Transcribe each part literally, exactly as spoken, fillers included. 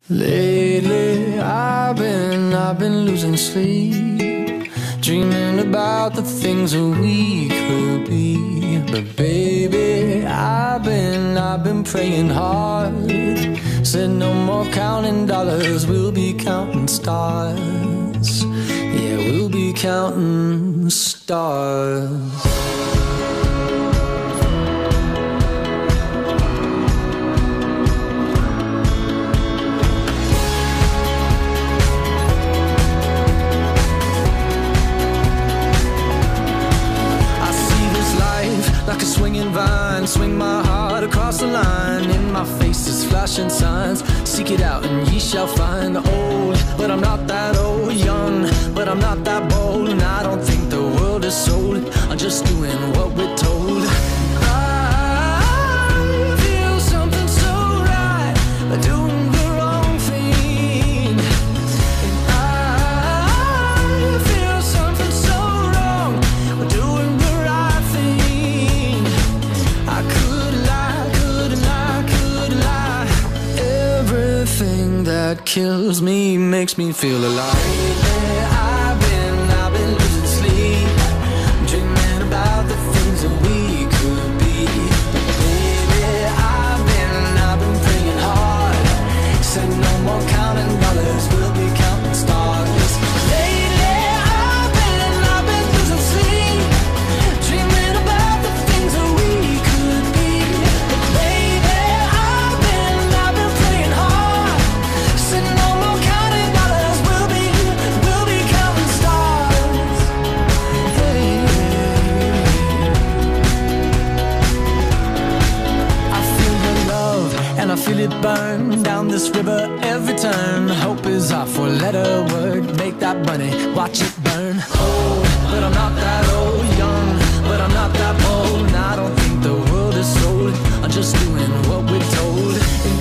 Lately, I've been, I've been losing sleep, dreaming about the things that we could be. But baby, I've been, I've been praying hard. Said no more counting dollars, we'll be counting stars. Yeah, we'll be counting stars. Like a swinging vine, swing my heart across the line. In my face is flashing signs. Seek it out and ye shall find. Old, but I'm not that old. Young, but I'm not that bold. And I don't think the world is sold. I'm just doing what we're told. I feel something so right, doing the wrong thing. And I feel something so wrong, doing the right thing. I could lie, could lie, could lie. Everything that kills me makes me feel alive. I've been, I've been losing sleep, dreaming about the things that we could be. Baby, I've been, I've been praying hard. Said no more counting dollars, we'll be counting stars. Lately, I've been, I've been losing sleep, dreaming about the things that we could be. Baby, I've been, I've been praying hard. Said no more counting dollars, we'll be, we'll be counting stars. Hey. I feel the love and I feel it burn down this river every turn. Hope is our four-letter word. Make that money, watch it burn. Old, but I'm not that old. Young, but I'm not that bold. And I don't think the world is sold. I'm just doing what we're told. And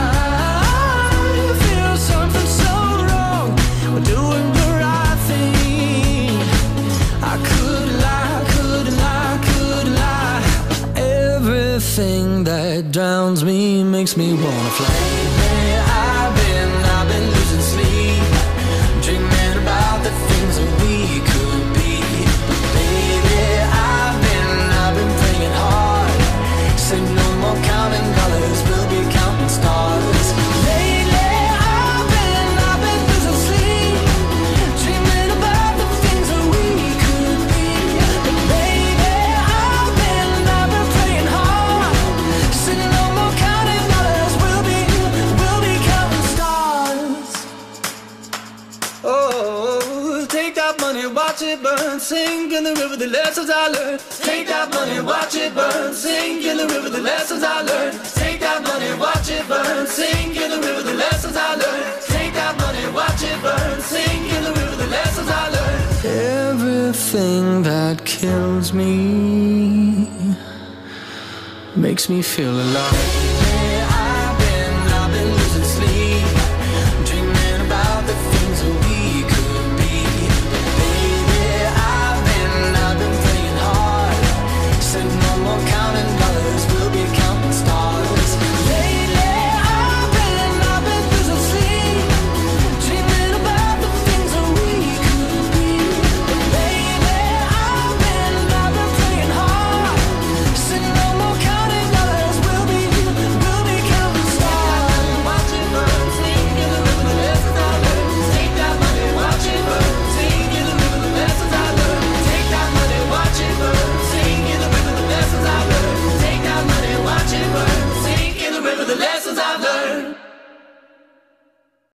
I feel something so wrong, we're doing the right thing. I could lie, could lie, could lie. Everything that drowns me makes me wanna fly. I've been, I've been losing sleep, dreaming about the things that we could be. But baby, I've been, I've been praying hard. Say no more counting dollars, we'll be counting stars. Lately, I've been, I've been losing sleep, dreaming about the things that we could be. But baby, I've been, I've been praying hard. Say no more counting dollars, we'll be, we'll be counting stars. Oh, take that money, watch it burn, sink in the river, the lessons I learned. Take that money, watch it burn, sink in the river, the lessons I learned. Take that money, watch it burn, sink in the river, the lessons I learned. Take that money, watch it burn, sink in the river, the lessons I learned. Everything that kills me makes me feel alive.